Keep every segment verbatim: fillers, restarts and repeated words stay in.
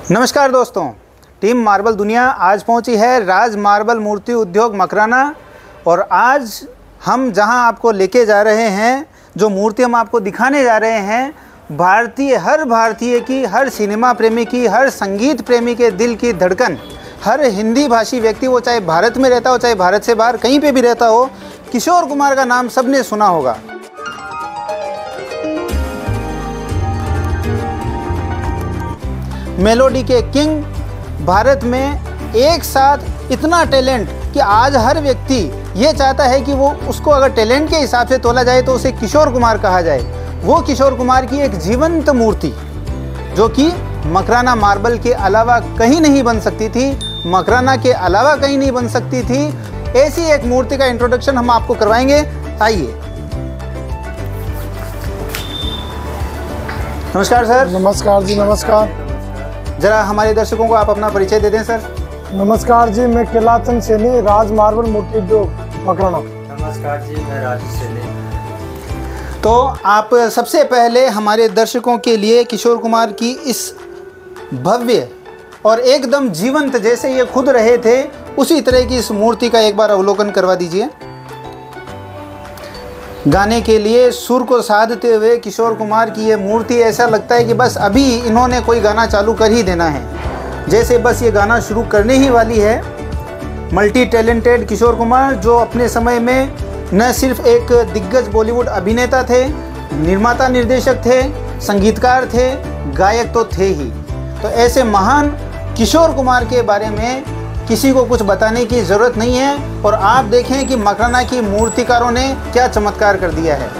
नमस्कार दोस्तों, team marble दुनिया आज पहुंची है राज मार्बल मूर्ति उद्योग मकराना। और आज हम जहां आपको लेके जा रहे हैं, जो मूर्ति हम आपको दिखाने जा रहे हैं, भारतीय हर भारतीय की, हर सिनेमा प्रेमी की, हर संगीत प्रेमी के दिल की धड़कन, हर हिंदी भाषी व्यक्ति, वो चाहे भारत में रहता हो चाहे भारत से बाहर कहीं पे भी रहता हो, किशोर कुमार का नाम सबने सुना होगा। मेलोडी के किंग, भारत में एक साथ इतना टैलेंट कि आज हर व्यक्ति ये चाहता है कि वो उसको अगर टैलेंट के हिसाब से तोला जाए तो उसे किशोर कुमार कहा जाए। वो किशोर कुमार की एक जीवंत मूर्ति जो कि मकराना मार्बल के अलावा कहीं नहीं बन सकती थी, मकराना के अलावा कहीं नहीं बन सकती थी। ऐसी एक मूर्ति का इंट्रोडक्शन हम आपको करवाएंगे। आइए। नमस्कार सर। नमस्कार जी। नमस्कार। जरा हमारे दर्शकों को आप अपना परिचय दे दें सर। नमस्कार जी, मैं केलाचंद सैनी, राज मार्बल मूर्ति उद्योग मकराना। नमस्कार जी, मैं राजू सैनी। तो आप सबसे पहले हमारे दर्शकों के लिए किशोर कुमार की इस भव्य और एकदम जीवंत, जैसे ये खुद रहे थे उसी तरह की इस मूर्ति का एक बार अवलोकन करवा दीजिए। गाने के लिए सुर को साधते हुए किशोर कुमार की ये मूर्ति, ऐसा लगता है कि बस अभी इन्होंने कोई गाना चालू कर ही देना है, जैसे बस ये गाना शुरू करने ही वाली है। मल्टी टैलेंटेड किशोर कुमार, जो अपने समय में न सिर्फ एक दिग्गज बॉलीवुड अभिनेता थे, निर्माता निर्देशक थे, संगीतकार थे, गायक तो थे ही। तो ऐसे महान किशोर कुमार के बारे में किसी को कुछ बताने की ज़रूरत नहीं है। और आप देखें कि मकराना की मूर्तिकारों ने क्या चमत्कार कर दिया है।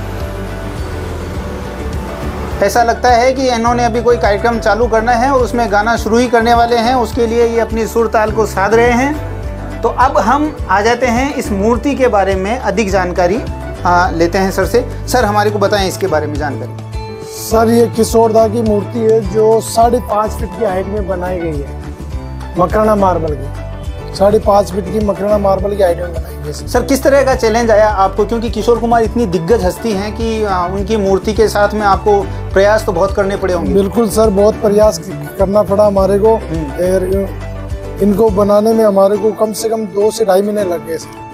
ऐसा लगता है कि इन्होंने अभी कोई कार्यक्रम चालू करना है और उसमें गाना शुरू ही करने वाले हैं, उसके लिए ये अपनी सुर ताल को साध रहे हैं। तो अब हम आ जाते हैं इस मूर्ति के बारे में अधिक जानकारी आ, लेते हैं सर से। सर, हमारे को बताएं इसके बारे में जानकारी। सर, ये किशोरदा की मूर्ति है जो साढ़े पाँच फीट की हाइट में बनाई गई है। मकराना मार्बल की साढ़े पाँच फीट की मकराना मार्बल की हाइट में बनाई गई। सर, किस तरह का चैलेंज आया आपको, क्योंकि किशोर कुमार इतनी दिग्गज हस्ती हैं कि आ, उनकी मूर्ति के साथ में आपको प्रयास तो बहुत करने पड़े होंगे। बिल्कुल सर, बहुत प्रयास करना पड़ा हमारे को। इनको बनाने में हमारे को कम से कम दो से ढाई महीने लग गए सर।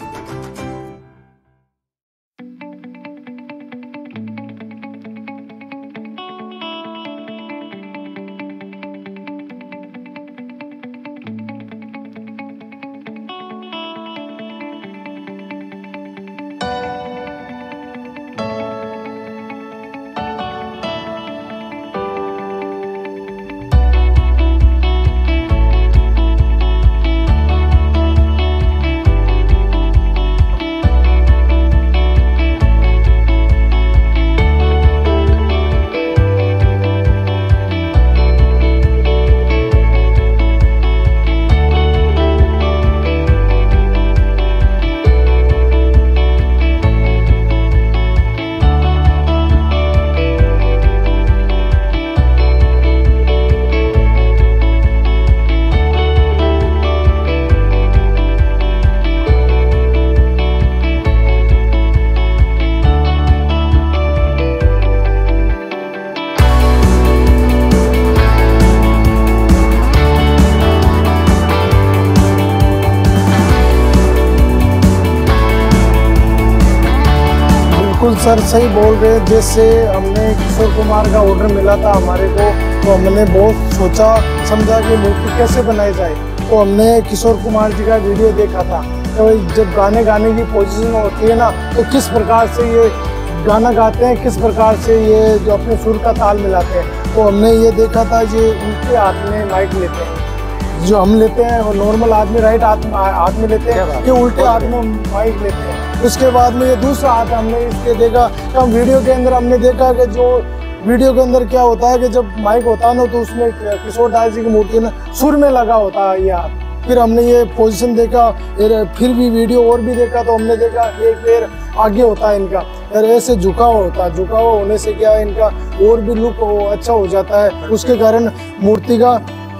बिल्कुल सर, सही बोल रहे हैं। जैसे हमने किशोर कुमार का ऑर्डर मिला था हमारे को, तो हमने बहुत सोचा समझा कि मूर्ति कैसे बनाई जाए। तो हमने किशोर कुमार जी का वीडियो देखा था। तो जब गाने गाने की पोजीशन होती है ना, तो किस प्रकार से ये गाना गाते हैं, किस प्रकार से ये जो अपने सुर का ताल मिलाते हैं। तो हमने ये देखा था कि उनके हाथ में माइक लेते हैं, जो हम लेते हैं और नॉर्मल आदमी राइट हाथ हाथ में लेते हैं, कि उल्टे हाथ में माइक लेते हैं। उसके बाद में ये दूसरा हाथ हमने इसके देखा। तो हम वीडियो के अंदर हमने देखा कि जो वीडियो के अंदर क्या होता है कि जब माइक होता है ना, तो उसमें किशोर दास जी की मूर्ति ना सुर में लगा होता है ये हाथ। फिर हमने ये पोजीशन देखा, फिर भी वीडियो और भी देखा, तो हमने देखा एक पैर आगे होता है इनका, और ऐसे झुका हुआ होता है। झुका हुआ होने से क्या है, इनका और भी लुक अच्छा हो जाता है। उसके कारण मूर्ति का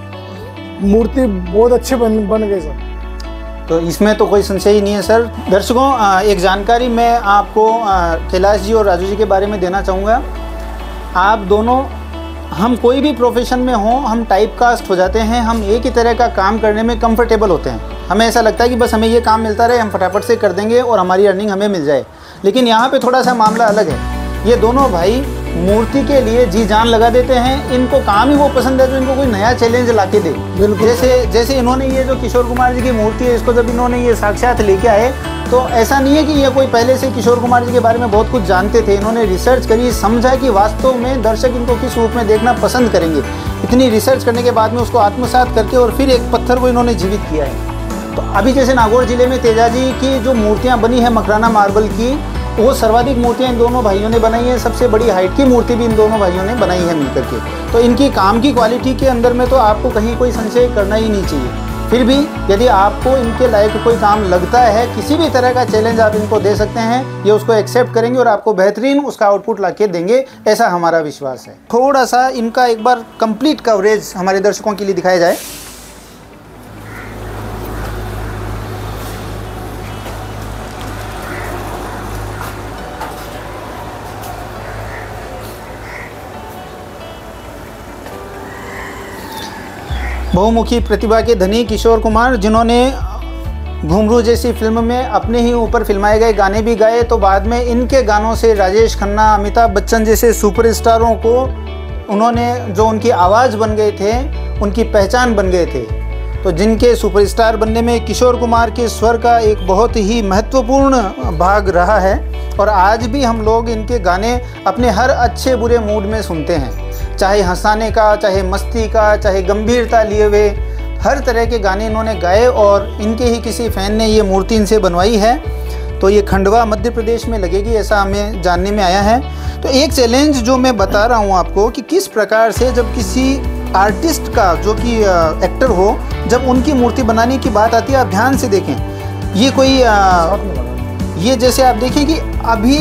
मूर्ति बहुत अच्छे बन बन गए सर। तो इसमें तो कोई संशय ही नहीं है सर। दर्शकों, एक जानकारी मैं आपको कैलाश जी और राजू जी के बारे में देना चाहूँगा। आप दोनों हम कोई भी प्रोफेशन में हों, हम टाइप कास्ट हो जाते हैं, हम एक ही तरह का काम करने में कंफर्टेबल होते हैं। हमें ऐसा लगता है कि बस हमें ये काम मिलता रहे, हम फटाफट से कर देंगे और हमारी अर्निंग हमें मिल जाए। लेकिन यहाँ पे थोड़ा सा मामला अलग है। ये दोनों भाई मूर्ति के लिए जी जान लगा देते हैं। इनको काम ही वो पसंद है जो इनको कोई नया चैलेंज ला के दे। बिल्कुल। जैसे जैसे इन्होंने ये जो किशोर कुमार जी की मूर्ति है, इसको जब इन्होंने ये साक्षात लेके आए, तो ऐसा नहीं है कि ये कोई पहले से किशोर कुमार जी के बारे में बहुत कुछ जानते थे। इन्होंने रिसर्च करी, समझा कि वास्तव में दर्शक इनको किस रूप में देखना पसंद करेंगे। इतनी रिसर्च करने के बाद में उसको आत्मसात करके और फिर एक पत्थर को इन्होंने जीवित किया है। तो अभी जैसे नागौर जिले में तेजाजी की जो मूर्तियाँ बनी है मकराना मार्बल की, वो सर्वाधिक मूर्तियाँ इन दोनों भाइयों ने बनाई हैं। सबसे बड़ी हाइट की मूर्ति भी इन दोनों भाइयों ने बनाई है मिलकर के। तो इनकी काम की क्वालिटी के अंदर में तो आपको कहीं कोई संशय करना ही नहीं चाहिए। फिर भी यदि आपको इनके लायक कोई काम लगता है, किसी भी तरह का चैलेंज आप इनको दे सकते हैं, ये उसको एक्सेप्ट करेंगे और आपको बेहतरीन उसका आउटपुट ला के देंगे, ऐसा हमारा विश्वास है। थोड़ा सा इनका एक बार कंप्लीट कवरेज हमारे दर्शकों के लिए दिखाया जाए। बहुमुखी प्रतिभा के धनी किशोर कुमार, जिन्होंने घुंघरू जैसी फिल्म में अपने ही ऊपर फिल्माए गए गाने भी गाए, तो बाद में इनके गानों से राजेश खन्ना, अमिताभ बच्चन जैसे सुपरस्टारों को उन्होंने, जो उनकी आवाज़ बन गए थे, उनकी पहचान बन गए थे। तो जिनके सुपरस्टार बनने में किशोर कुमार के स्वर का एक बहुत ही महत्वपूर्ण भाग रहा है। और आज भी हम लोग इनके गाने अपने हर अच्छे बुरे मूड में सुनते हैं, चाहे हंसाने का, चाहे मस्ती का, चाहे गंभीरता लिए हुए, हर तरह के गाने इन्होंने गाए। और इनके ही किसी फ़ैन ने ये मूर्ति इनसे बनवाई है। तो ये खंडवा मध्य प्रदेश में लगेगी, ऐसा हमें जानने में आया है। तो एक चैलेंज जो मैं बता रहा हूँ आपको कि किस प्रकार से जब किसी आर्टिस्ट का, जो कि एक्टर हो, जब उनकी मूर्ति बनाने की बात आती है, आप ध्यान से देखें। ये कोई आ, ये जैसे आप देखें कि अभी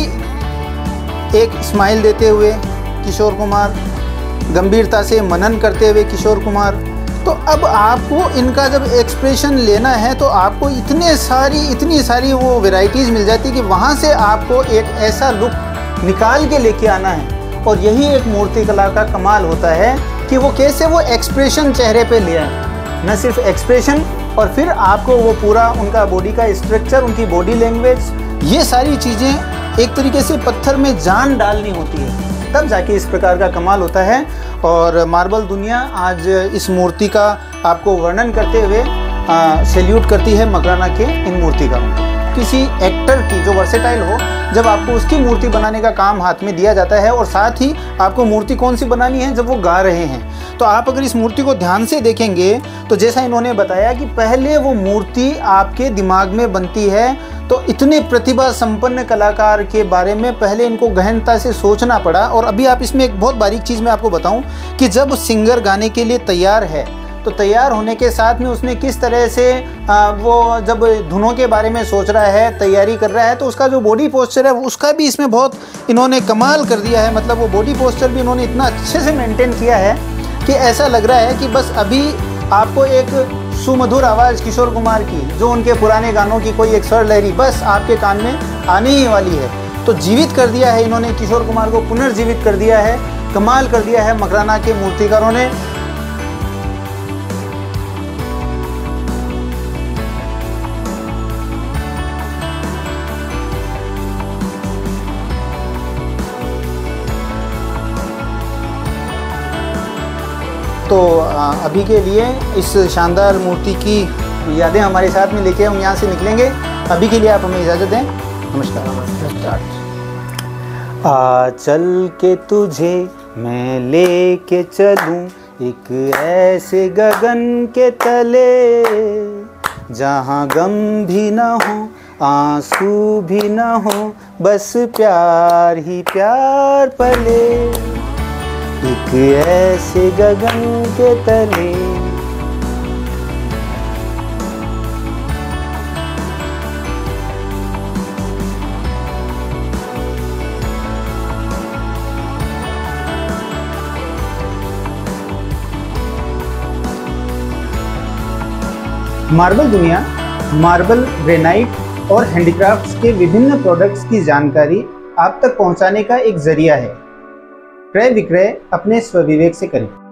एक स्माइल देते हुए किशोर कुमार, गंभीरता से मनन करते हुए किशोर कुमार। तो अब आपको इनका जब एक्सप्रेशन लेना है तो आपको इतने सारी इतनी सारी वो वैरायटीज़ मिल जाती है कि वहाँ से आपको एक ऐसा लुक निकाल के लेके आना है। और यही एक मूर्ति कला का कमाल होता है कि वो कैसे वो एक्सप्रेशन चेहरे पे ले आए। न सिर्फ एक्सप्रेशन, और फिर आपको वो पूरा उनका बॉडी का स्ट्रक्चर, उनकी बॉडी लैंग्वेज, ये सारी चीज़ें एक तरीके से पत्थर में जान डालनी होती है, तब जाके इस प्रकार का कमाल होता है। और मार्बल दुनिया आज इस मूर्ति का आपको वर्णन करते हुए सैल्यूट करती है मकराना के इन मूर्तिकारों को। किसी एक्टर की जो वर्सेटाइल हो, जब आपको उसकी मूर्ति बनाने का काम हाथ में दिया जाता है, और साथ ही आपको मूर्ति कौन सी बनानी है जब वो गा रहे हैं, तो आप अगर इस मूर्ति को ध्यान से देखेंगे तो जैसा इन्होंने बताया कि पहले वो मूर्ति आपके दिमाग में बनती है। तो इतने प्रतिभा संपन्न कलाकार के बारे में पहले इनको गहनता से सोचना पड़ा। और अभी आप इसमें एक बहुत बारीक चीज़ मैं आपको बताऊं कि जब सिंगर गाने के लिए तैयार है, तो तैयार होने के साथ में उसने किस तरह से आ, वो जब धुनों के बारे में सोच रहा है, तैयारी कर रहा है, तो उसका जो बॉडी पोस्चर है उसका भी इसमें बहुत इन्होंने कमाल कर दिया है। मतलब वो बॉडी पोस्चर भी इन्होंने इतना अच्छे से मेंटेन किया है कि ऐसा लग रहा है कि बस अभी आपको एक सुमधुर आवाज़ किशोर कुमार की, जो उनके पुराने गानों की कोई एक स्वर लहरी बस आपके कान में आने ही वाली है। तो जीवित कर दिया है इन्होंने, किशोर कुमार को पुनर्जीवित कर दिया है, कमाल कर दिया है मकराना के मूर्तिकारों ने। तो अभी के लिए इस शानदार मूर्ति की यादें हमारे साथ में लेके हम यहाँ से निकलेंगे। अभी के लिए आप हमें इजाज़त दें। नमस्कार। नमस्कार। आ चल के तुझे मैं लेके चलूं एक ऐसे गगन के तले, जहाँ गम भी ना हो, आंसू भी ना हो, बस प्यार ही प्यार पले, एक ऐसे गगन के तले। मार्बल दुनिया मार्बल, ग्रेनाइट और हैंडीक्राफ्ट्स के विभिन्न प्रोडक्ट्स की जानकारी आप तक पहुंचाने का एक जरिया है। क्रय विक्रय अपने स्वविवेक से करें।